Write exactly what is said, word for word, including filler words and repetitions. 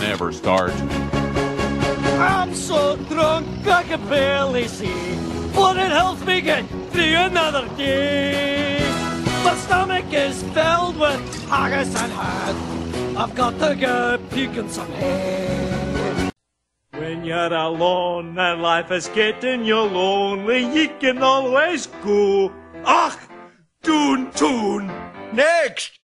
never start. I'm so drunk I can barely see. Bloody hell's me get through another day. My stomach is filled with haggis and head. I've got to go puking some head. When you're alone and life is getting you lonely, you can always go, ach, Doontoon. Next!